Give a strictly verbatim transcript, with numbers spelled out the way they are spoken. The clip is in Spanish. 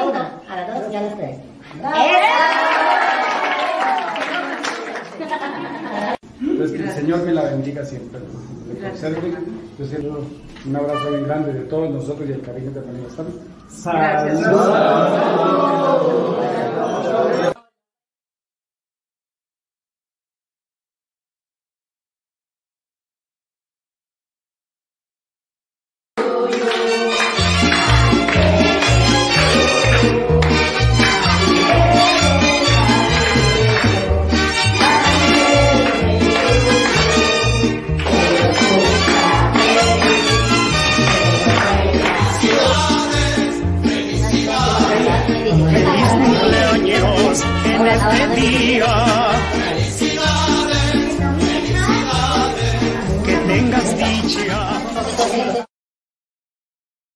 una, a las dos y a las tres. Pues que el Señor me la bendiga siempre, le conserve. Yo siento un abrazo bien grande de todos nosotros y el cariño que tenemos. Gracias. En este día